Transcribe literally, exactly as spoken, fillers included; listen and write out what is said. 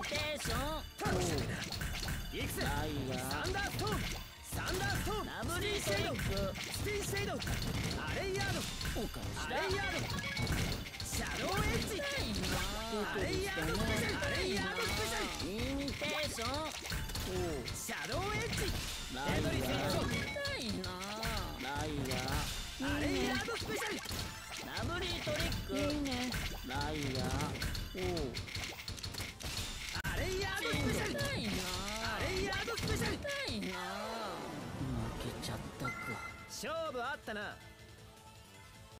テーション。 いくぜ。 ライヤーサンダーストーン、サンダーストーン、 ラブリートリック。 スピンシェイド、アレイヤード、 お返しアだ。 レイヤード、シャドウエッジ、アレイヤードスペシャル、アレイヤードスペシャル、 イミテーション。 シャドウエッジ、 ライエドリーヤセンー。いいな。ライヤー。 アレイヤードスペシャル、 ラブリートリック。 いいね。 ライヤー。 アレイヤードスペシャル、 痛いな。 アレイヤードスペシャル。 痛いな。負けちゃったか。 勝負あったな。